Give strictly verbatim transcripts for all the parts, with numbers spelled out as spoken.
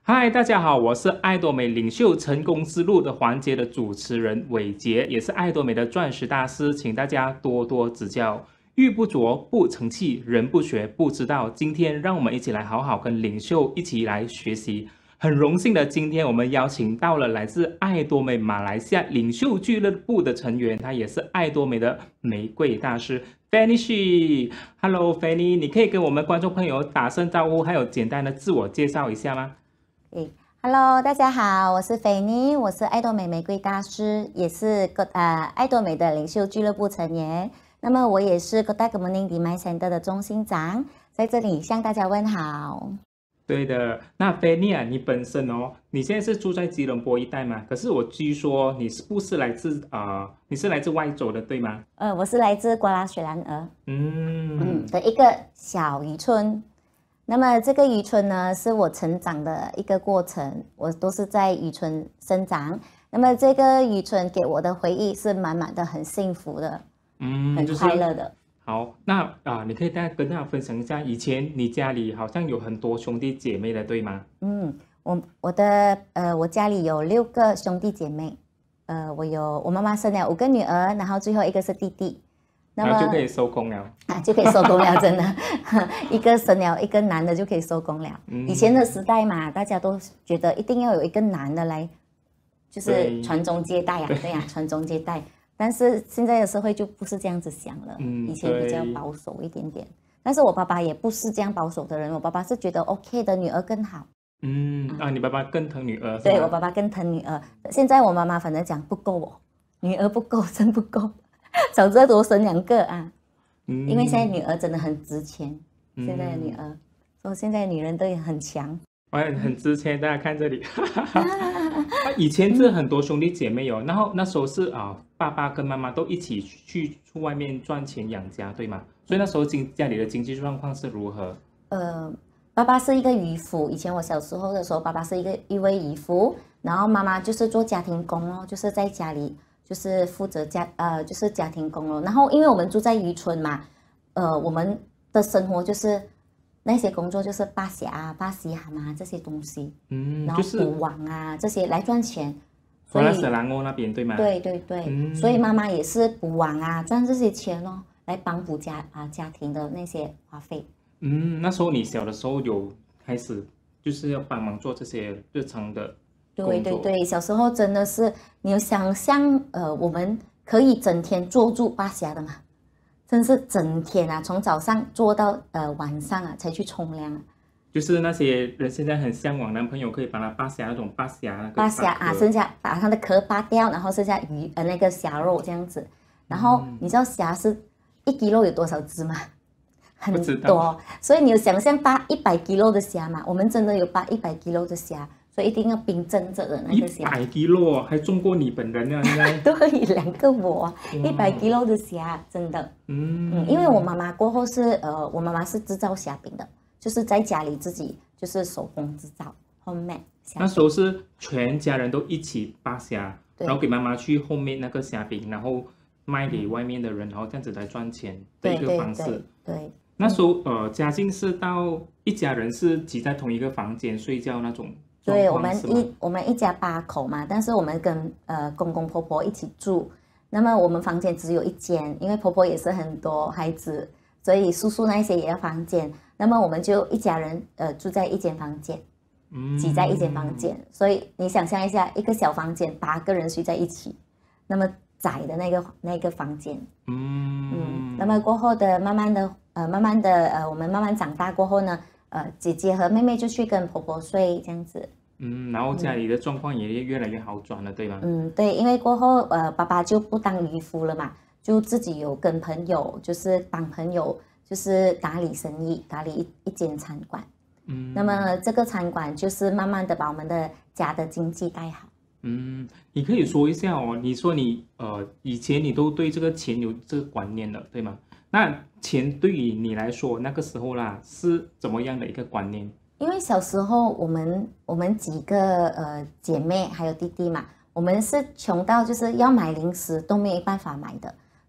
嗨，大家好，我是爱多美领袖成功之路的环节的主持人伟杰，也是爱多美的钻石大师，请大家多多指教。玉不琢不成器，人不学不知道。今天让我们一起来好好跟领袖一起来学习。很荣幸的，今天我们邀请到了来自爱多美马来西亚领袖俱乐部的成员，他也是爱多美的玫瑰大师 Fennie Sih。Hello Fennie，你可以跟我们观众朋友打声招呼，还有简单的自我介绍一下吗？ 诶 Hello， 大家好，我是菲妮，我是爱多美玫瑰大师，也是个呃爱多美的领袖俱乐部成员。那么我也是 Kota Kemuning Demand Center 的中心长，在这里向大家问好。 对的，那菲妮啊，你本身哦，你现在是住在吉隆坡一带嘛？可是我据说你是不是来自啊、呃？你是来自外州的，对吗？ 呃，我是来自瓜拉雪兰莪， 嗯嗯的一个小渔村。那么这个渔村呢，是我成长的一个过程，我都是在渔村生长。那么这个渔村给我的回忆是满满的，很幸福的， 嗯， 很快乐的。 就是、好，那啊、呃，你可以大家跟大家分享一下，以前你家里好像有很多兄弟姐妹的，对吗？ 嗯，我我的呃，我家里有六个兄弟姐妹，呃，我有我妈妈生了五个女儿，然后最后一个是弟弟。 那么就可以收工了啊，就可以收工了，真的，一个生了一个男的就可以收工了。嗯、以前的时代嘛，大家都觉得一定要有一个男的来，就是传宗接代啊，对呀、啊，传宗接代。但是现在的社会就不是这样子想了，嗯、以前比较保守一点点。但是我爸爸也不是这样保守的人，我爸爸是觉得 OK 的，女儿更好。 嗯啊，你爸爸更疼女儿？ 对，我爸爸更疼女儿。现在我妈妈反正讲不够哦，女儿不够，真不够。早知道多生两个啊、嗯！因为现在女儿真的很值钱，嗯、现在的女儿说现在女人都很强， 哎，很值钱，大家看这里。以前是很多兄弟姐妹哦，然后那时候是啊，爸爸跟妈妈都一起去去外面赚钱养家，对吗？所以那时候经家里的经济状况是如何？ 呃，爸爸是一个渔夫，以前我小时候的时候，爸爸是一个一位渔夫，然后妈妈就是做家庭工哦，就是在家里。就是负责家呃，就是家庭工咯。然后因为我们住在渔村嘛，呃，我们的生活就是那些工作就是扒虾啊、扒西蛤啊这些东西，嗯，然后捕网啊、就是、这些来赚钱。 所以雪兰莪那边对吗？ 对对对，嗯、所以妈妈也是捕网啊，赚这些钱咯，来帮补家啊家庭的那些花费。 嗯，那时候你小的时候有开始就是要帮忙做这些日常的。 对对对，小时候真的是，你有想象呃，我们可以整天坐住扒虾的嘛？真是整天啊，从早上做到呃晚上啊，才去冲凉啊。 就是那些人现在很向往男朋友可以帮他扒虾那种扒虾， 扒虾啊，剩下把它的壳扒掉，然后剩下鱼呃那个虾肉这样子。然后、嗯、你知道虾是一 kilo 有多少只吗？很多，所以你有想象扒一百 kilo 的虾吗？我们真的有扒一百 kilo 的虾。所以一定要冰镇着的那个虾， 一百 kilo 还重过你本人啊！应该对，两个我一百 kilo 的虾，真的，嗯嗯，因为我妈妈过后是呃，我妈妈是制造虾饼的，就是在家里自己就是手工制造 homemade。 那时候是全家人都一起扒虾，然后给妈妈去后面那个虾饼，然后卖给外面的人，然后这样子来赚钱的一个方式。 对对对对， 那时候呃，家境是到一家人是挤在同一个房间睡觉那种。 对，我们一我们一家八口嘛，但是我们跟呃公公婆婆一起住，那么我们房间只有一间，因为婆婆也是很多孩子，所以叔叔那些也要房间，那么我们就一家人呃住在一间房间，嗯，挤在一间房间，所以你想象一下，一个小房间八个人睡在一起，那么窄的那个那个房间，嗯嗯，那么过后的慢慢的呃慢慢的呃我们慢慢长大过后呢。呃，姐姐和妹妹就去跟婆婆睡这样子， 嗯，然后家里的状况也越来越好转了，对吗？ 嗯，对，因为过后呃，爸爸就不当渔夫了嘛，就自己有跟朋友，就是帮朋友，就是打理生意，打理一一间餐馆，嗯，那么这个餐馆就是慢慢的把我们的家的经济带好。 嗯，你可以说一下哦，你说你呃以前你都对这个钱有这个观念了，对吗？那钱对于你来说，那个时候啦是怎么样的一个观念？ 因为小时候我们我们几个呃姐妹还有弟弟嘛，我们是穷到就是要买零食都没有办法买的，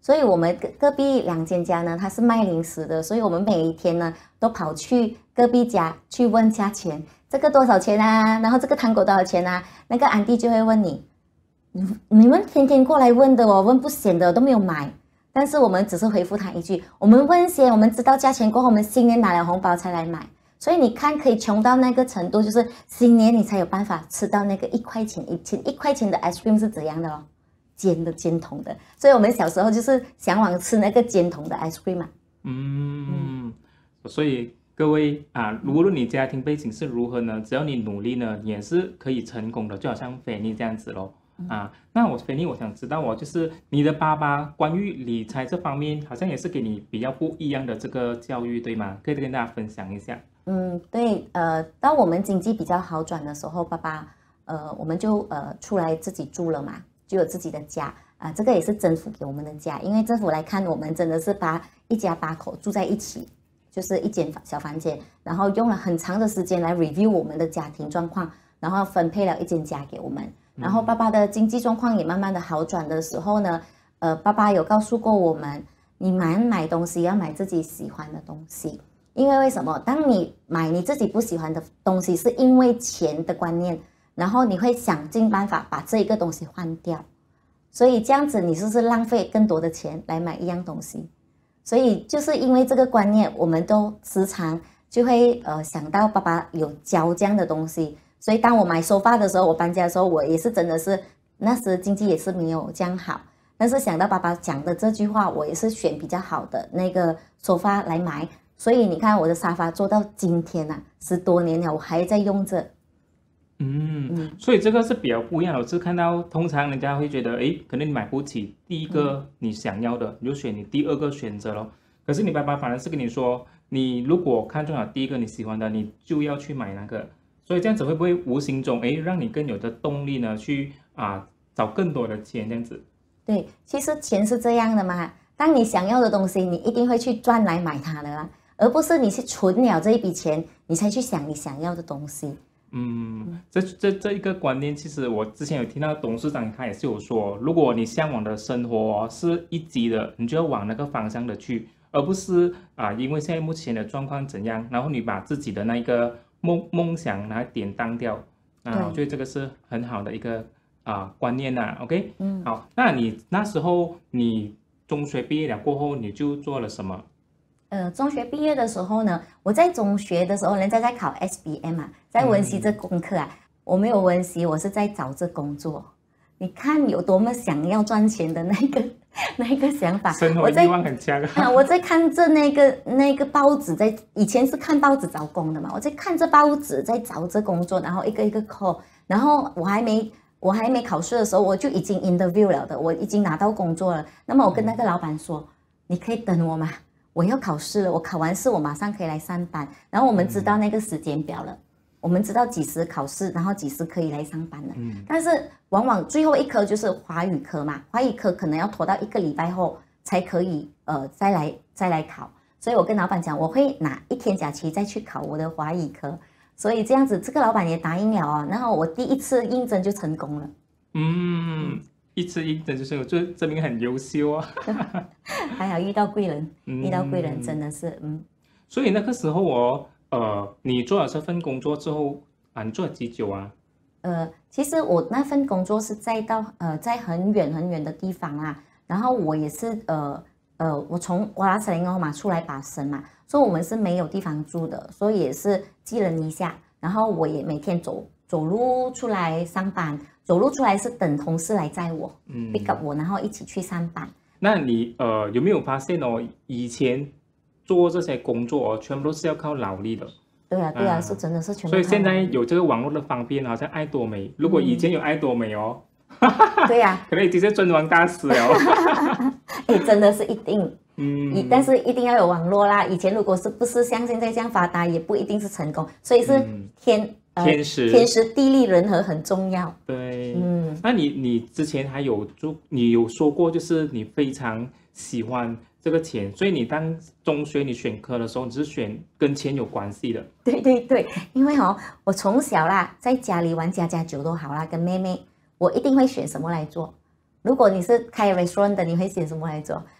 所以我们隔壁两间家呢，他是卖零食的，所以我们每一天呢都跑去隔壁家去问价钱，这个多少钱啊？然后这个糖果多少钱啊？那个安迪就会问你，你们天天过来问的哦，问不闲的都没有买。但是我们只是回复他一句，我们问先，我们知道价钱过后，我们新年拿了红包才来买。所以你看，可以穷到那个程度，就是新年你才有办法吃到那个一块钱一斤一块钱的 ice cream 是怎样的哦，尖的尖筒的。所以我们小时候就是向往吃那个尖筒的 ice cream 嘛。 嗯，嗯所以各位啊，无论你家庭背景是如何呢，只要你努力呢，也是可以成功的，就好像菲尼这样子咯。啊，那我菲尼，我想知道哦，就是你的爸爸关于理财这方面，好像也是给你比较不一样的这个教育，对吗？可以跟大家分享一下。 嗯，对，呃，当我们经济比较好转的时候，爸爸，呃，我们就呃出来自己住了嘛，就有自己的家啊、呃，这个也是政府给我们的家，因为政府来看我们真的是把一家八口住在一起，就是一间小房间，然后用了很长的时间来 review 我们的家庭状况，然后分配了一间家给我们。然后爸爸的经济状况也慢慢的好转的时候呢，呃，爸爸有告诉过我们，你买买东西要买自己喜欢的东西，因为为什么？当你买你自己不喜欢的东西，是因为钱的观念，然后你会想尽办法把这一个东西换掉，所以这样子你是不是浪费更多的钱来买一样东西？所以就是因为这个观念，我们都时常就会呃想到爸爸有教这样的东西。所以当我买收发的时候，我搬家的时候，我也是真的是那时经济也是没有这样好，但是想到爸爸讲的这句话，我也是选比较好的那个收发来买。所以你看我的沙发做到今天啊，十多年了，我还在用着。 嗯，嗯所以这个是比较不一样的。我是看到通常人家会觉得，诶，可能你买不起第一个你想要的，你就选你第二个选择咯。可是你爸爸反而是跟你说，你如果看中了第一个你喜欢的，你就要去买那个。所以这样子会不会无形中诶让你更有的动力呢？去啊找更多的钱这样子？ 对，其实钱是这样的嘛，当你想要的东西，你一定会去赚来买它的啦，而不是你去存了这一笔钱，你才去想你想要的东西。 嗯，这这这一个观念，其实我之前有听到董事长他也是有说，如果你向往的生活是一级的，你就要往那个方向的去，而不是啊因为现在目前的状况怎样，然后你把自己的那个梦梦想拿来典当掉啊，我觉得这个是很好的一个啊观念呐、啊。OK， 嗯，好，那你那时候你中学毕业了过后，你就做了什么？ 呃，中学毕业的时候呢，我在中学的时候，人家在考 S B M 啊，在温习这功课啊，嗯、我没有温习，我是在找这工作。你看有多么想要赚钱的那个那个想法， 生活欲望很强啊！我在看着那个那个报纸在，在以前是看报纸找工的嘛，我在看着报纸在找这工作，然后一个一个 call， 然后我还没我还没考试的时候，我就已经 interview 了的，我已经拿到工作了。那么我跟那个老板说，嗯、你可以等我吗？我要考试了，我考完试我马上可以来上班。然后我们知道那个时间表了。嗯我们知道几时考试，然后几时可以来上班了。嗯，但是往往最后一科就是华语科嘛，华语科可能要拖到一个礼拜后才可以，呃，再来再来考。所以我跟老板讲，我会拿一天假期再去考我的华语科。所以这样子，这个老板也答应了啊。然后我第一次应征就成功了。 嗯，一次应征就成功，就证明很优秀啊。 还好遇到贵人，遇到贵人真的是嗯。 所以那个时候我。呃，你做了这份工作之后，啊，你做了几久啊？ 呃，其实我那份工作是在到呃在很远很远的地方啊，然后我也是呃呃，我从瓜拉斯林欧嘛出来把生嘛，所以我们是没有地方住的，所以也是寄人篱下，然后我也每天走走路出来上班，走路出来是等同事来载我，嗯 ，pick up 我，然后一起去上班。 那你呃有没有发现哦，以前？做这些工作哦，全部都是要靠劳力的。 对啊，对啊，啊是真的是全部。 所以现在有这个网络的方便，好像爱多美。如果以前有爱多美哦， 嗯、对呀、啊， 可能已经是尊王大师了。 哎，真的是一定，嗯，但是一定要有网络啦。以前如果是不是像现在这样发达，也不一定是成功。所以是天、嗯呃、天时天时地利人和很重要。 对，嗯，那你你之前还有就你有说过，就是你非常喜欢。这个钱，所以你当中学你选科的时候，你是选跟钱有关系的。 对对对，因为哦，我从小啦，在家里玩家家酒都好啦，跟妹妹，我一定会选什么来做。如果你是开 restaurant 的，你会选什么来做？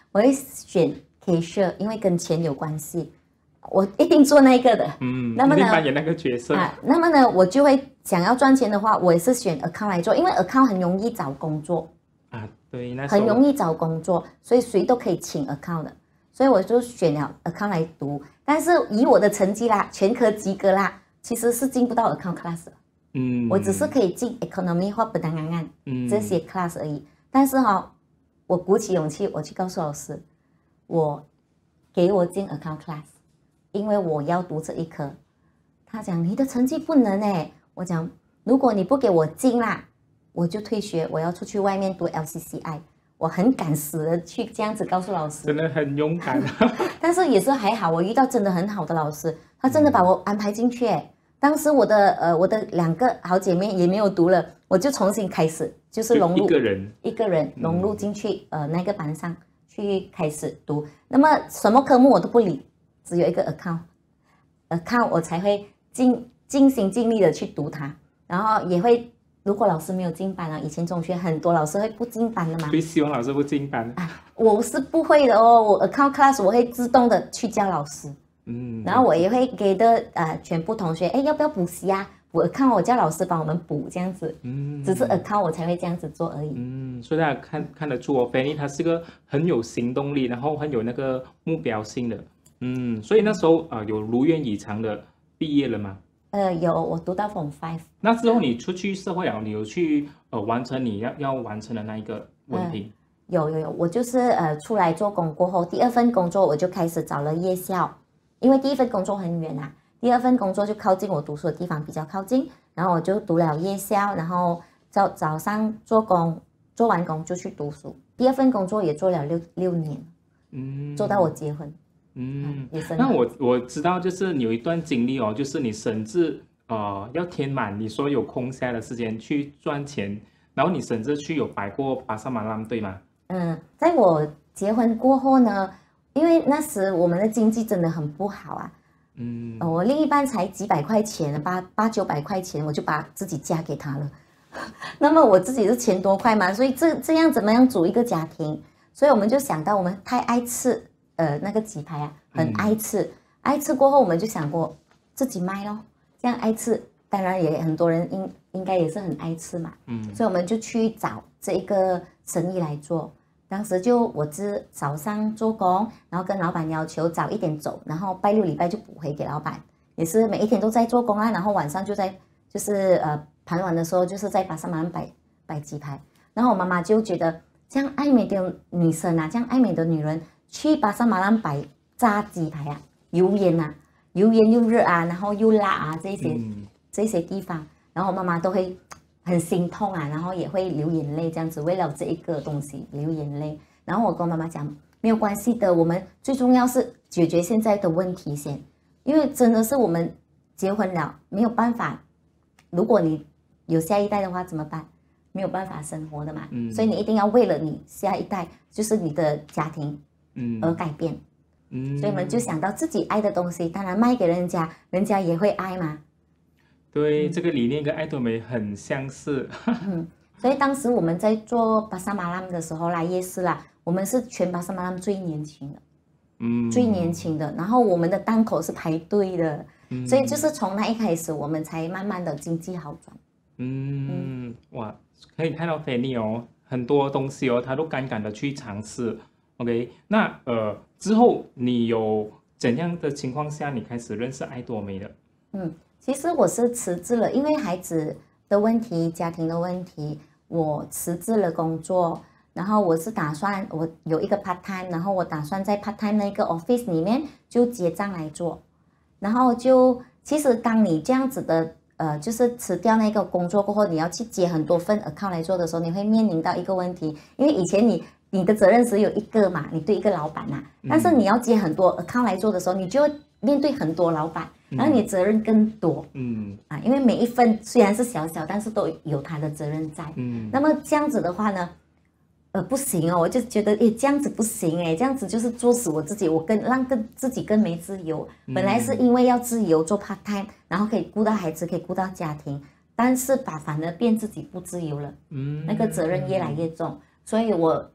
我会选 cashier， 因为跟钱有关系，我一定做那个的。 嗯， 那么呢， 一定扮演那个角色啊。那么呢，我就会想要赚钱的话，我也是选 account 来做，因为 account 很容易找工作啊。对，那时候很容易找工作，所以谁都可以请 account 的，所以我就选了 account 来读。但是以我的成绩啦，全科及格啦，其实是进不到 account class 的。嗯，我只是可以进 economy 或本单案嗯这些 class 而已。但是哈、哦，我鼓起勇气，我去告诉老师，我给我进 account class， 因为我要读这一科。他讲你的成绩不能哎，我讲如果你不给我进啦，我就退学，我要出去外面读 L C C I。我很敢死的去这样子告诉老师， 真的很勇敢。 但是也是还好，我遇到真的很好的老师，他真的把我安排进去。当时我的呃我的两个好姐妹也没有读了，我就重新开始，就是融入一个人一个人融入进去、嗯、呃那个班上去开始读。那么什么科目我都不理，只有一个 account account 我才会尽尽心尽力的去读它，然后也会。如果老师没有进班啊，以前中学很多老师会不进班的嘛。 最希望老师不进班、 啊。我是不会的哦，我 account class 我会自动的去教老师，嗯，然后我也会给的呃全部同学，哎，要不要补习啊？补 account 我叫老师帮我们补这样子，嗯，只是 account 我才会这样子做而已。 嗯，所以大家看看得出哦 ，Fennie 她是个很有行动力，然后很有那个目标性的，嗯，所以那时候啊、呃、有如愿以偿的毕业了吗？ 呃，有，我读到 Form Five。 那之后你出去社会了，你有去呃完成你要要完成的那一个文凭？ 呃、有有有，我就是呃出来做工过后，第二份工作我就开始找了夜校，因为第一份工作很远啊，第二份工作就靠近我读书的地方比较靠近，然后我就读了夜校，然后早早上做工，做完工就去读书。第二份工作也做了六六年，嗯，做到我结婚。 嗯，那我我知道，就是你有一段经历哦，就是你甚至呃要填满你所有空下的时间去赚钱，然后你甚至去有摆过巴沙马兰，对吗？ 嗯，在我结婚过后呢，因为那时我们的经济真的很不好啊，嗯，呃、我另一半才几百块钱，八八九百块钱，我就把自己嫁给他了。那么我自己是千多块嘛，所以这这样怎么样组一个家庭？所以我们就想到我们太爱吃。呃，那个鸡排啊，很爱吃，嗯、爱吃过后，我们就想过自己卖咯。这样爱吃，当然也很多人应应该也是很爱吃嘛，嗯，所以我们就去找这一个生意来做。当时就我只早上做工，然后跟老板要求早一点走，然后拜六礼拜就补回给老板，也是每一天都在做工啊，然后晚上就在就是呃傍晚的时候就是在巴沙马兰摆摆鸡排。然后我妈妈就觉得这样爱美的女生啊，这样爱美的女人。去巴沙马兰摆炸鸡排啊，油烟啊，油烟又热啊，然后又辣啊，这些、嗯、这些地方，然后妈妈都会很心痛啊，然后也会流眼泪，这样子为了这一个东西流眼泪。然后我跟妈妈讲，没有关系的，我们最重要是解决现在的问题先，因为真的是我们结婚了没有办法，如果你有下一代的话怎么办？没有办法生活的嘛，嗯、所以你一定要为了你下一代，就是你的家庭。嗯，而改变，嗯，所以我们就想到自己爱的东西，当然卖给人家，人家也会爱嘛。 对，嗯、这个理念跟爱多美很相似。 嗯，所以当时我们在做巴沙马兰的时候啦，夜市啦，我们是全巴沙马兰最年轻的，嗯，最年轻的，然后我们的档口是排队的，嗯、所以就是从那一开始，我们才慢慢的经济好转。 嗯，嗯哇，可以看到Fennie哦，很多东西哦，他都敢敢的去尝试。OK， 那呃之后你有怎样的情况下你开始认识爱多美的？ 嗯，其实我是辞职了，因为孩子的问题、家庭的问题，我辞职了工作，然后我是打算我有一个 part time， 然后我打算在 part time 那个 office 里面就结账来做，然后就其实当你这样子的呃，就是辞掉那个工作过后，你要去接很多份 account 来做的时候，你会面临到一个问题，因为以前你。你的责任只有一个嘛，你对一个老板呐、啊，但是你要接很多 account 来做的时候，你就会面对很多老板，然后你责任更多，嗯啊，因为每一份虽然是小小，但是都有他的责任在，嗯，那么这样子的话呢，呃，不行哦，我就觉得，诶，这样子不行，诶，这样子就是作死我自己，我更让更自己更没自由。本来是因为要自由做 part time， 然后可以顾到孩子，可以顾到家庭，但是把反而变自己不自由了，嗯，那个责任越来越重。所以我呃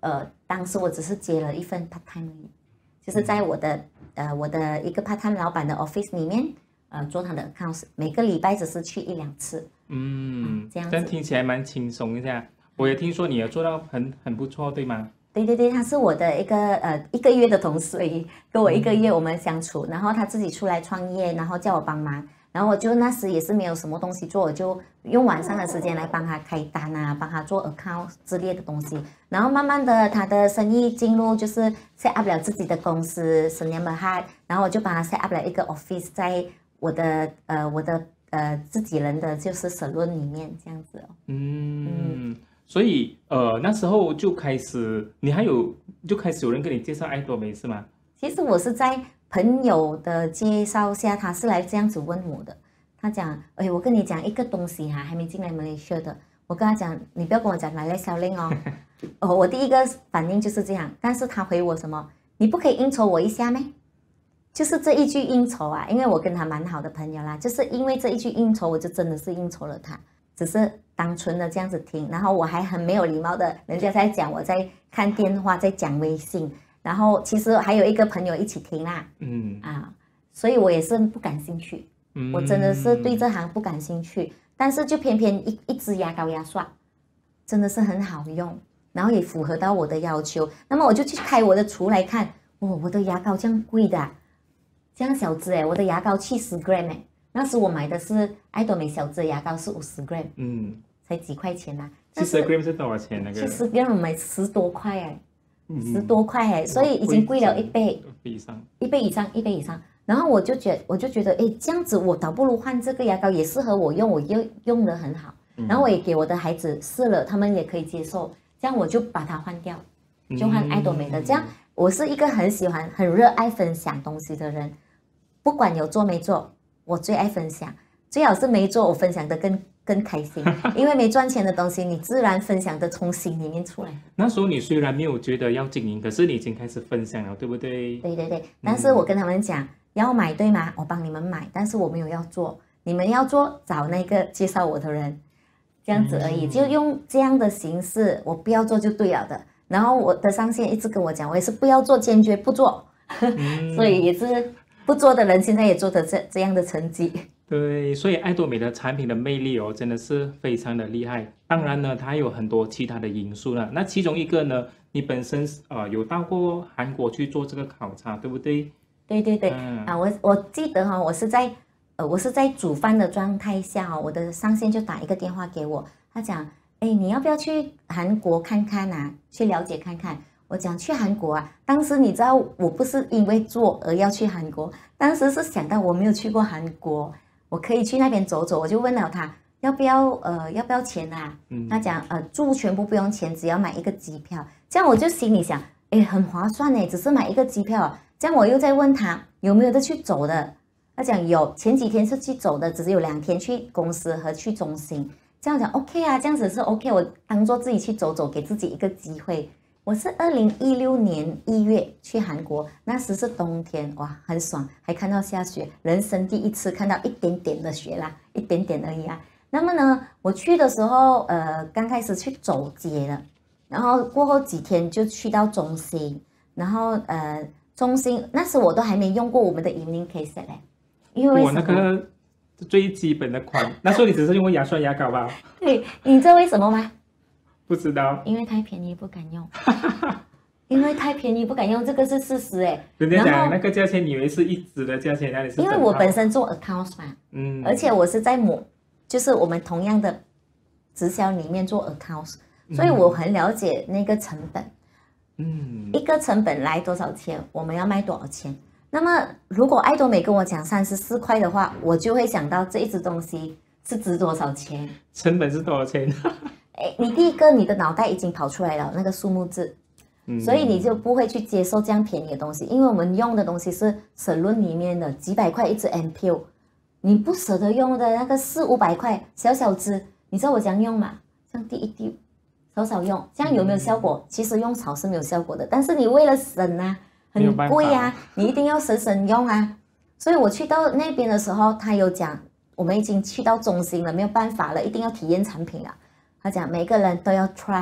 当时我只是接了一份 part time 而已，就是在我的、嗯、呃我的一个 part time 老板的 office 里面，呃做他的 accounts， 每个礼拜只是去一两次。 嗯， 啊、这样子。 但听起来蛮轻松一下。我也听说你有做到很很不错，对吗？ 对对对，他是我的一个呃一个月的同事而已，跟我一个月我们相处，嗯、然后他自己出来创业，然后叫我帮忙，然后我就那时也是没有什么东西做，我就用晚上的时间来帮他开单啊，帮他做 account 之类的东西，然后慢慢的他的生意进入就是 set up 了自己的公司 S R M Fennie Sih， 然后我就帮他 set up 了一个 office 在我的呃我的呃自己人的就是 salon 里面这样子哦。 嗯。嗯，所以呃那时候就开始，你还有就开始有人跟你介绍爱多美是吗？ 其实我是在朋友的介绍下，他是来这样子问我的。他讲，哎，我跟你讲一个东西哈、啊，还没进来马来西亚的。我跟他讲，你不要跟我讲来来销令哦。哦，我第一个反应就是这样，但是他回我什么？你不可以应酬我一下咩？就是这一句应酬啊，因为我跟他蛮好的朋友啦，就是因为这一句应酬，我就真的是应酬了他。只是单纯的这样子听，然后我还很没有礼貌的，人家在讲我在看电话，在讲微信，然后其实还有一个朋友一起听啦，嗯啊，所以我也是不感兴趣，嗯、我真的是对这行不感兴趣，但是就偏偏一一支牙膏牙刷真的是很好用，然后也符合到我的要求，那么我就去开我的橱来看，哦，我的牙膏这样贵的、啊，这样小支哎，我的牙膏七十 gram 哎。那时我买的是爱多美小支牙膏，是五十 gram， 嗯，才几块钱呐、啊。 七十 gram 是多少钱？那个七十 gram 我买十多块哎，十、嗯、多块哎，所以已经贵了一倍， 以上， 一倍以上，一倍以上。然后我就觉得，我就觉得，哎，这样子我倒不如换这个牙膏，也适合我用，我用用的很好。然后我也给我的孩子试了，他们也可以接受，这样我就把它换掉，就换爱多美的。嗯、这样我是一个很喜欢、很热爱分享东西的人，不管有做没做。我最爱分享，最好是没做，我分享的更更开心，因为没赚钱的东西，你自然分享的从心里面出来。 那时候你虽然没有觉得要经营，可是你已经开始分享了，对不对？ 对对对，但是我跟他们讲、嗯、要买对吗？我帮你们买，但是我没有要做，你们要做找那个介绍我的人，这样子而已，嗯、就用这样的形式，我不要做就对了的。然后我的上线一直跟我讲，我也是不要做，坚决不做，嗯、所以也是。不做的人现在也做得这这样的成绩， 对，所以爱多美的产品的魅力哦，真的是非常的厉害。当然呢，它还有很多其他的因素呢。那其中一个呢，你本身呃有到过韩国去做这个考察，对不对？ 对对对，嗯、啊，我我记得哈、哦，我是在呃我是在煮饭的状态下哦，我的上线就打一个电话给我，他讲，哎，你要不要去韩国看看啊？去了解看看。我讲去韩国啊，当时你知道我不是因为做而要去韩国，当时是想到我没有去过韩国，我可以去那边走走，我就问了他要不要呃要不要钱啊？嗯、他讲呃住全部不用钱，只要买一个机票。这样我就心里想，哎很划算呢，只是买一个机票。这样我又在问他有没有得去走的，他讲有，前几天是去走的，只是有两天去公司和去中心。这样讲 OK 啊，这样子是 OK， 我当做自己去走走，给自己一个机会。我是二零一六年一月去韩国，那时是冬天，哇，很爽，还看到下雪，人生第一次看到一点点的雪啦，一点点而已啊。那么呢，我去的时候，呃，刚开始去走街了，然后过后几天就去到中心，然后呃，中心那时我都还没用过我们的移民 case 嘞，因为我那个最基本的款，那时候你只是用过牙刷牙膏吧？ 对，你知道为什么吗？ 不知道， 因为太便宜不敢用，因为太便宜不敢用，这个是事实哎。 人家讲那个价钱，你以为是一支的价钱，那里是？ 因为我本身做 accounts 嘛，嗯，而且我是在某，就是我们同样的直销里面做 accounts， 所以我很了解那个成本，嗯，一个成本来多少钱，我们要卖多少钱。那么如果爱多美跟我讲三十四块的话，我就会想到这一支东西是值多少钱， 成本是多少钱？ 哎，你第一个，你的脑袋已经跑出来了那个数目字，嗯、所以你就不会去接受这样便宜的东西，因为我们用的东西是 salon 里面的几百块一支 M P U， 你不舍得用的那个四五百块小小支，你知道我怎样用吗？这样滴一滴，少少用，这样有没有效果？嗯、其实用少是没有效果的，但是你为了省啊，很贵啊，你一定要省省用啊。所以我去到那边的时候，他有讲，我们已经去到中心了，没有办法了，一定要体验产品了。他讲每个人都要 try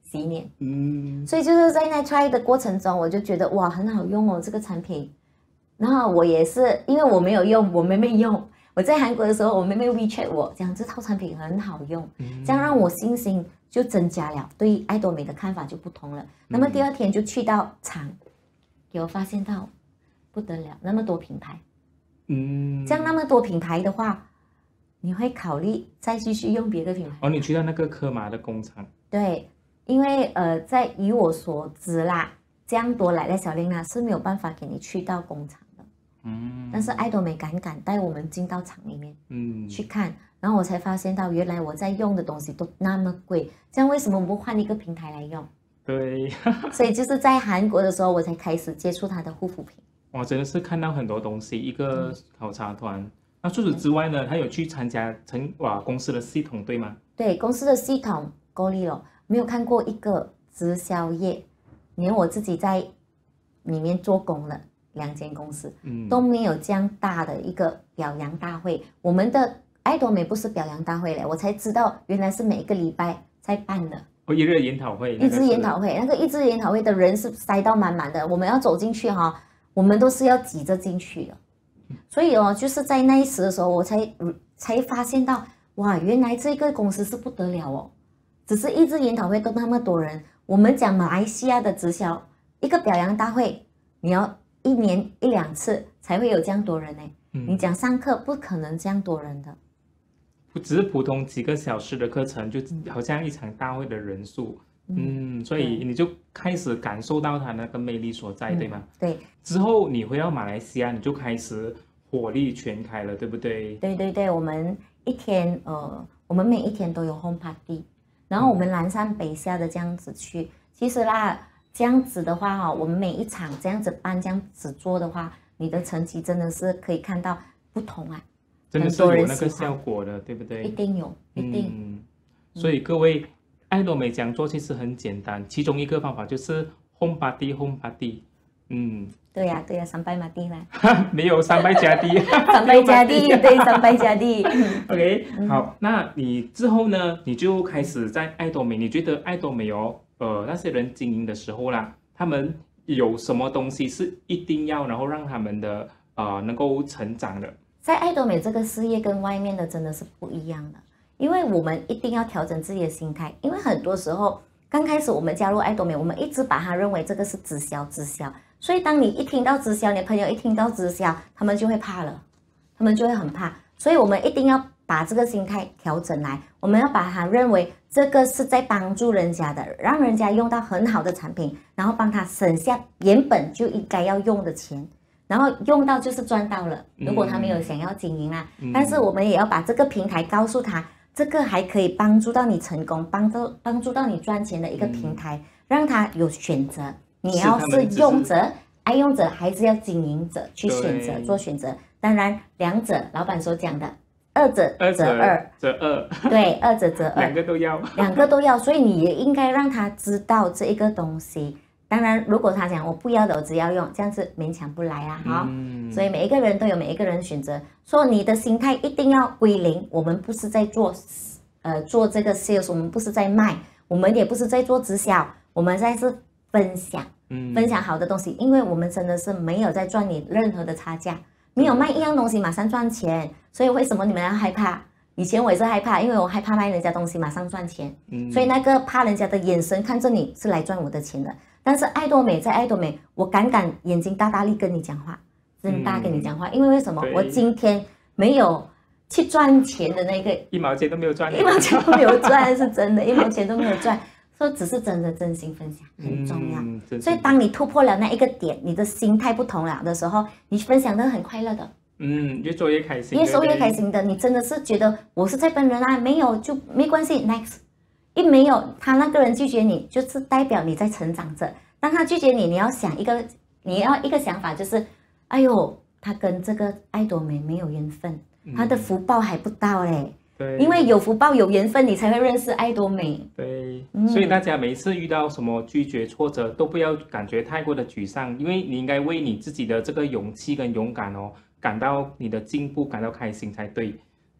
洗脸。 嗯， 所以就是在那 try 的过程中，我就觉得哇，很好用哦，这个产品。然后我也是，因为我没有用，我妹妹用。我在韩国的时候，我妹妹 WeChat 我讲这套产品很好用， 嗯这样让我信心就增加了，对爱多美的看法就不同了。那么第二天就去到厂，给我发现到不得了，那么多品牌，嗯，这样那么多品牌的话，你会考虑再继续用别的品牌？ 哦，你去到那个科马的工厂？ 对，因为呃，在以我所知啦，这样多来的小琳娜是没有办法给你去到工厂。嗯，但是爱多美敢敢带我们进到厂里面，嗯，去看，然后我才发现到原来我在用的东西都那么贵，这样为什么我不换一个平台来用？ 对， 所以就是在韩国的时候，我才开始接触它的护肤品。 哇，真的是看到很多东西，一个考察团。嗯、那除此之外呢，他有去参加成哇公司的系统对吗？ 对，公司的系统够力了，没有看过一个直销业，连我自己在里面做工了。两间公司、嗯、都没有这样大的一个表扬大会，我们的爱多美不是表扬大会嘞，我才知道原来是每个礼拜在办的。 哦，一日研讨会， 一日研讨会，那个一日研讨会的人是塞到满满的，我们要走进去哈、哦，我们都是要挤着进去的。所以哦，就是在那一时的时候，我才才发现到，哇，原来这个公司是不得了哦，只是一日研讨会都那么多人。我们讲马来西亚的直销，一个表扬大会，你要一年一两次才会有这样多人呢、嗯。你讲上课不可能这样多人的， 不只是普通几个小时的课程，就好像一场大会的人数。嗯，嗯所以你就开始感受到它那个魅力所在，嗯、对吗？ 对。 之后你回到马来西亚，你就开始火力全开了，对不对？ 对对对，我们一天呃，我们每一天都有 home party， 然后我们南山北下的这样子去，嗯、其实啦。这样子的话哈，我们每一场这样子办这样子做的话，你的成绩真的是可以看到不同啊， 真的是有那个效果的，对不对？ 一定有，一定。 嗯，所以各位爱多美讲座其实很简单，其中一个方法就是 home party home party。嗯， 对呀、啊、对呀、啊，三拜马地啦， 没有三拜加地， 三拜加地，对，三拜加地。 OK， 好，那你之后呢，你就开始在爱多美，你觉得爱多美哦？呃，那些人经营的时候啦，他们有什么东西是一定要，然后让他们的呃能够成长的？ 在爱多美这个事业跟外面的真的是不一样的，因为我们一定要调整自己的心态，因为很多时候刚开始我们加入爱多美，我们一直把它认为这个是直销，直销，所以当你一听到直销，你的朋友一听到直销，他们就会怕了，他们就会很怕，所以我们一定要把这个心态调整来，我们要把它认为这个是在帮助人家的，让人家用到很好的产品，然后帮他省下原本就应该要用的钱，然后用到就是赚到了。如果他没有想要经营啦，嗯、但是我们也要把这个平台告诉他，这个还可以帮助到你成功，帮助帮助到你赚钱的一个平台，嗯、让他有选择。你要是用者、爱用者，还是要经营者去选择做选择。当然，两者老板所讲的。二者则二， 则二， 对，二者则二， 两个都要， 两个都要，所以你也应该让他知道这一个东西。当然，如果他讲我不要的，我只要用，这样子勉强不来啊，哈、嗯。所以每一个人都有每一个人选择，说你的心态一定要归零。我们不是在做，呃，做这个 sales， 我们不是在卖，我们也不是在做直销，我们在是分享，嗯，分享好的东西，因为我们真的是没有在赚你任何的差价。没有卖一样东西马上赚钱，所以为什么你们要害怕？以前我也是害怕，因为我害怕卖人家东西马上赚钱，嗯、所以那个怕人家的眼神看着你是来赚我的钱的。但是爱多美在爱多美，我敢敢眼睛大大力跟你讲话，真大跟你讲话，嗯、因为为什么？我今天没有去赚钱的那个一毛钱都没有赚， 一毛钱都没有赚是真的，一毛钱都没有赚。说只是真的真心分享很重要，嗯、所以当你突破了那一个点，你的心态不同了的时候，你分享的很快乐的， 嗯，越做越开心， 越做越开心的。你真的是觉得我是在帮人啊，没有就没关系 ，next， 一没有他那个人拒绝你，就是代表你在成长着。当他拒绝你，你要想一个，你要一个想法就是，哎呦，他跟这个爱多美没有缘分，嗯、他的福报还不到嘞。 对， 因为有福报有缘分，你才会认识爱多美。 对，嗯、所以大家每次遇到什么拒绝挫折，都不要感觉太过的沮丧，因为你应该为你自己的这个勇气跟勇敢哦，感到你的进步感到开心才对。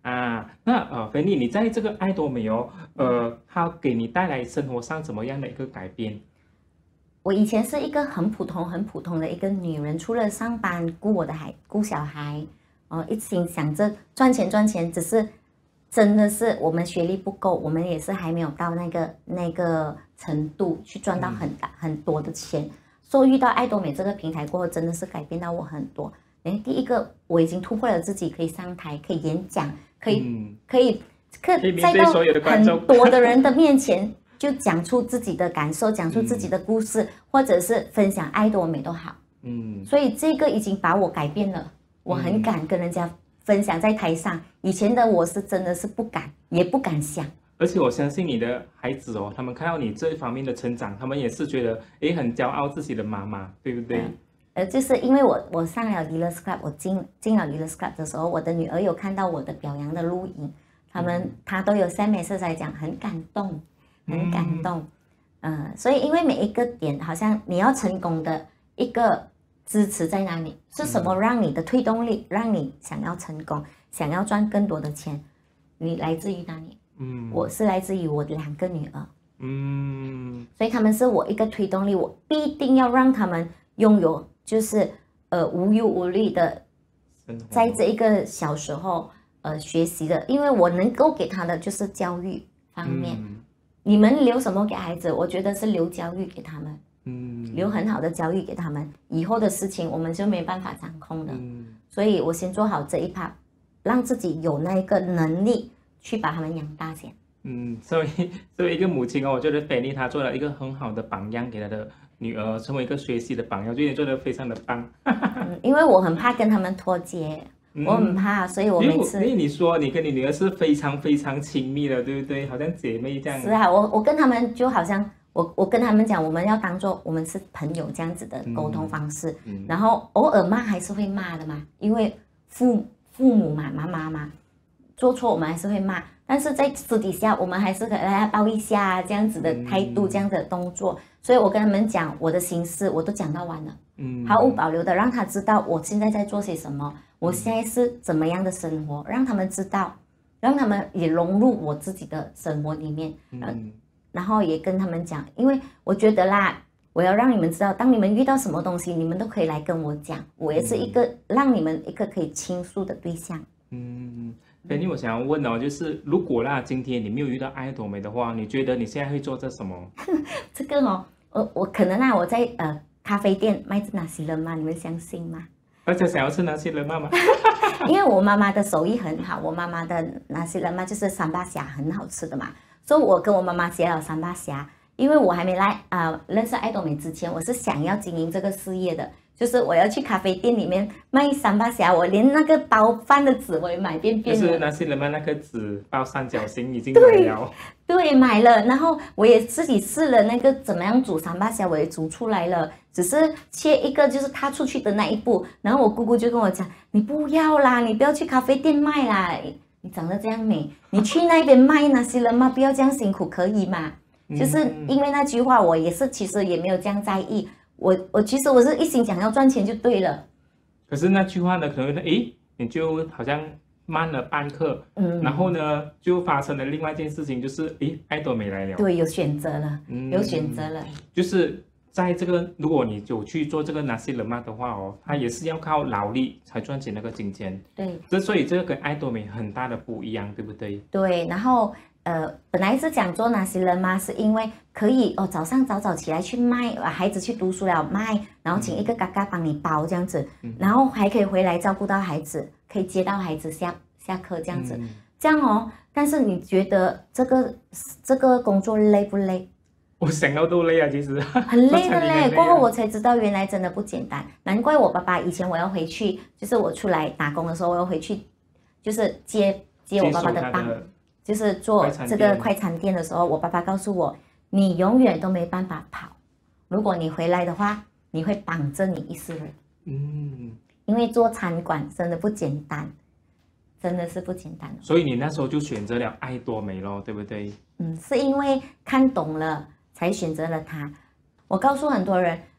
啊，那呃，菲尼，你在这个爱多美哦，呃，它给你带来生活上怎么样的一个改变？ 我以前是一个很普通、很普通的一个女人，除了上班顾我的孩、顾小孩，哦、呃，一心想着赚钱赚钱，只是真的是我们学历不够，我们也是还没有到那个那个程度去赚到很大、嗯、很多的钱。所以遇到爱多美这个平台过后，真的是改变到我很多。哎，第一个我已经突破了自己，可以上台，可以演讲，可以、嗯、可以可以再到很多的人的面前。就讲出自己的感受，讲出自己的故事，嗯、或者是分享爱多美都好。嗯，所以这个已经把我改变了，我很敢跟人家分享在台上。以前的我是真的是不敢，也不敢想。 而且我相信你的孩子哦，他们看到你这一方面的成长，他们也是觉得诶很骄傲自己的妈妈，对不对？嗯、 呃，就是因为我我上了 Leaders Club， 我进进了 Leaders Club 的时候，我的女儿有看到我的表扬的录影，他们、嗯、她都有send message来讲很感动。很感动，嗯、呃，所以因为每一个点，好像你要成功的一个支持在哪里，是什么让你的推动力，让你想要成功，想要赚更多的钱，你来自于哪里？嗯，我是来自于我两个女儿，嗯，所以他们是我一个推动力，我必定要让他们拥有，就是呃无忧无虑的，在这一个小时候呃学习的，因为我能够给他的就是教育方面。嗯，你们留什么给孩子？我觉得是留教育给他们，嗯，留很好的教育给他们，以后的事情我们就没办法掌控了。嗯，所以我先做好这一 part， 让自己有那个能力去把他们养大先。 嗯，所以作为一个母亲哦，我觉得菲尼她做了一个很好的榜样给她的女儿，成为一个学习的榜样，我觉得你做的非常的棒。 嗯，因为我很怕跟他们脱节。我很怕，所以我每次因为你说你跟你女儿是非常非常亲密的，对不对？好像姐妹这样。 是啊，我我跟他们就好像我我跟他们讲，我们要当做我们是朋友这样子的沟通方式，嗯嗯、然后偶尔骂还是会骂的嘛，因为父父母嘛，妈妈嘛，做错我们还是会骂，但是在私底下我们还是可以来抱一下这样子的态度，嗯、这样子的动作，所以我跟他们讲我的心事，我都讲到完了，嗯，毫无保留的让他知道我现在在做些什么。我现在是怎么样的生活，让他们知道，让他们也融入我自己的生活里面，嗯，然后也跟他们讲，因为我觉得啦，我要让你们知道，当你们遇到什么东西，你们都可以来跟我讲，我也是一个让你们一个可以倾诉的对象。 嗯，菲尼，我想要问哦，就是如果啦，今天你没有遇到爱多美的话，你觉得你现在会做这什么？ 这个哦，我我可能啊，我在呃咖啡店卖那些人嘛，你们相信吗？ 大家想要吃那些人妈妈， 因为我妈妈的手艺很好，我妈妈的那些人妈就是三八虾很好吃的嘛，所以我跟我妈妈学了三八虾。因为我还没来啊、呃、认识爱多美之前，我是想要经营这个事业的，就是我要去咖啡店里面卖三八虾，我连那个包饭的纸我也买遍遍了。 就是那些人妈那个纸包三角形已经买了。 对，对，买了，然后我也自己试了那个怎么样煮三八虾，我也煮出来了。只是切一个就是踏出去的那一步，然后我姑姑就跟我讲：“你不要啦，你不要去咖啡店卖啦，你长得这样美，你去那边卖那些人嘛，不要这样辛苦，可以吗？”就是因为那句话，我也是其实也没有这样在意。我我其实我是一心想要赚钱就对了。 可是那句话呢，可能诶，你就好像慢了半刻，嗯，然后呢，就发生了另外一件事情，就是诶，爱多美来了。 对，有选择了，嗯、有选择了， 就是。在这个，如果你有去做这个那些人嘛的话哦，它也是要靠劳力才赚取那个金钱。 对， 这所以这个跟爱多美很大的不一样，对不对？ 对，然后呃，本来是讲做那些人嘛，是因为可以哦，早上早早起来去卖，孩子去读书了卖，然后请一个嘎嘎帮你包这样子，嗯、然后还可以回来照顾到孩子，可以接到孩子下下课这样子，嗯、这样哦。但是你觉得这个这个工作累不累？ 我想到都累啊，其实很累的嘞。过后我才知道，原来真的不简单。难怪我爸爸以前我要回去，就是我出来打工的时候，我要回去，就是接接我爸爸的班，就是做这个快餐店的时候，我爸爸告诉我，你永远都没办法跑。如果你回来的话，你会绑着你一世人。嗯，因为做餐馆真的不简单，真的是不简单。 所以你那时候就选择了爱多美咯，对不对？ 嗯，是因为看懂了。才选择了它。我告诉很多人，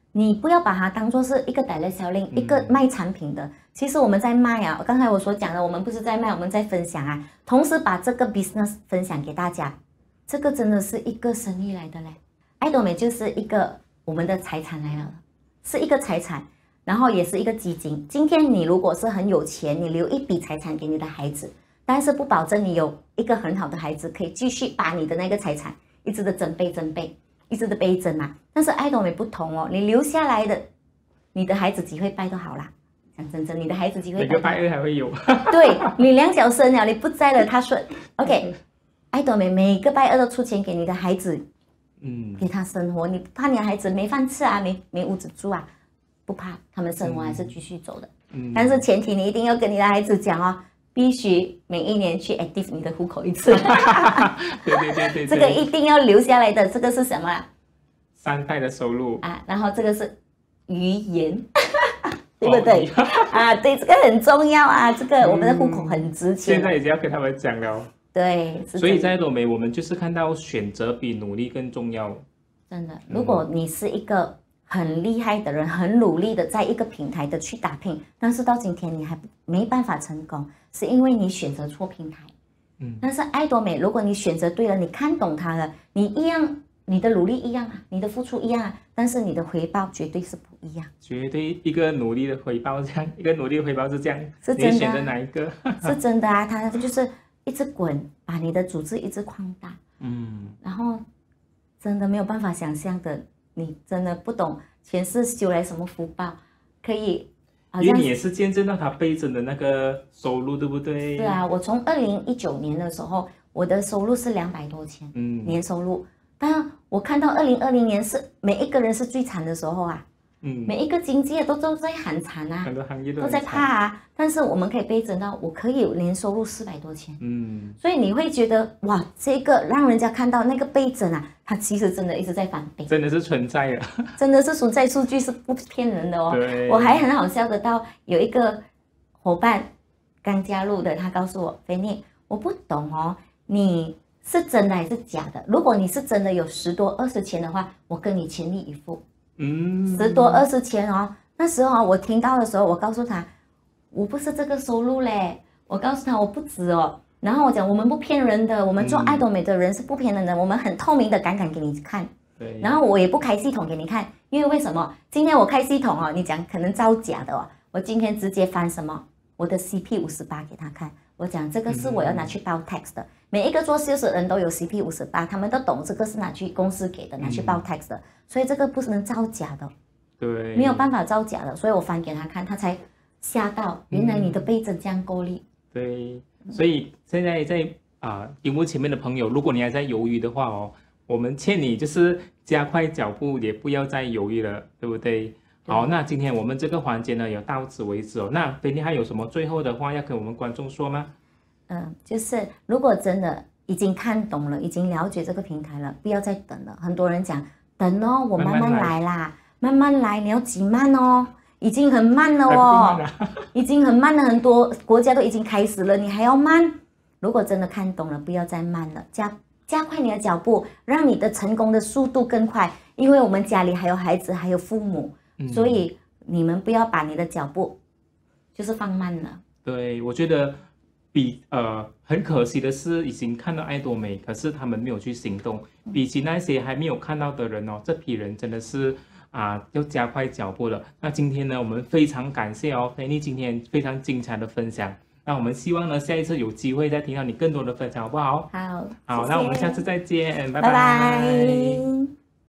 你不要把它当做是一个 direct selling，、嗯、一个卖产品的。其实我们在卖啊，刚才我所讲的，我们不是在卖，我们在分享啊。同时把这个 business 分享给大家，这个真的是一个生意来的嘞。爱多美就是一个我们的财产来了，是一个财产，然后也是一个基金。今天你如果是很有钱，你留一笔财产给你的孩子，但是不保证你有一个很好的孩子可以继续把你的那个财产一直的增倍增倍。一直的倍增嘛，但是爱多美不同哦，你留下来的，你的孩子几会拜都好啦。讲真真，你的孩子几会拜？ 每个拜二还会有。 对你两脚生了，你不在了，他说 OK， 爱多美每个拜二都出钱给你的孩子，嗯，给他生活。你怕你的孩子没饭吃啊，没没屋子住啊？不怕，他们生活还是继续走的。嗯，但是前提你一定要跟你的孩子讲哦。必须每一年去 active 你的户口一次， 对对对对， 这个一定要留下来的。这个是什么啊？ 三代的收入啊，然后这个是语言，对不对？哦、啊，对，这个很重要啊，这个我们的户口很值钱。 现在已经要跟他们讲了。 对， 所以在多美，我们就是看到选择比努力更重要。 真的，如果你是一个很厉害的人，很努力的在一个平台的去打拼，但是到今天你还没办法成功，是因为你选择错平台。嗯，但是爱多美，如果你选择对了，你看懂它了，你一样，你的努力一样啊，你的付出一样啊，但是你的回报绝对是不一样。 绝对一个努力的回报这样，一个努力的回报是这样， 是真的、啊。 你选择哪一个？ 是真的啊，它就是一直滚，把你的组织一直扩大。嗯，然后真的没有办法想象的。你真的不懂前世修来什么福报，可以， 因为你也是见证到他倍增的那个收入，对不对？ 是啊，我从二零一九年的时候，我的收入是两百多千，嗯，年收入。但我看到二零二零年是每一个人是最惨的时候啊，嗯，每一个经济都都在喊惨啊， 很多行业都都在怕啊。但是我们可以倍增到，我可以有年收入四百多千，嗯，所以你会觉得哇，这个让人家看到那个倍增啊。它其实真的一直在翻倍， 真的是存在的， 真的是存在，数据是不骗人的哦。我还很好笑的到有一个伙伴刚加入的，他告诉我，Fennie，我不懂哦，你是真的还是假的？如果你是真的有十多二十千的话，我跟你全力以赴。嗯，十多二十千哦，那时候我听到的时候，我告诉他，我不是这个收入嘞，我告诉他我不止哦。然后我讲，我们不骗人的，我们做爱多美的人是不骗人的，嗯、我们很透明的敢敢给你看。对。然后我也不开系统给你看，因为为什么？今天我开系统哦，你讲可能造假的哦。我今天直接翻什么？我的 C P 五十八给他看，我讲这个是我要拿去报 tax 的。嗯、每一个做 sales 的人都有 C P 五十八，他们都懂这个是拿去公司给的，拿去报 tax 的，嗯、所以这个不能造假的。对。没有办法造假的，所以我翻给他看，他才吓到，原来你的倍增这样够力。 对。所以现在在啊荧幕前面的朋友，如果你还在犹豫的话哦，我们劝你就是加快脚步，也不要再犹豫了，对不对？好，那今天我们这个环节呢，也到此为止哦。那Fennie还有什么最后的话要跟我们观众说吗？ 嗯，就是如果真的已经看懂了，已经了解这个平台了，不要再等了。很多人讲等哦，我慢慢来啦，慢慢 来, 慢慢来，你要几慢哦。已经很慢了哦，已经很慢了，很多国家都已经开始了，你还要慢？如果真的看懂了，不要再慢了，加加快你的脚步，让你的成功的速度更快。因为我们家里还有孩子，还有父母，嗯、所以你们不要把你的脚步就是放慢了。 对，我觉得比呃很可惜的是，已经看到爱多美，可是他们没有去行动。比起那些还没有看到的人哦，这批人真的是。啊，要加快脚步了。那今天呢，我们非常感谢哦，Fennie今天非常精彩的分享。那我们希望呢，下一次有机会再听到你更多的分享，好不好？ 好， 好， 谢谢， 那我们下次再见，拜拜拜。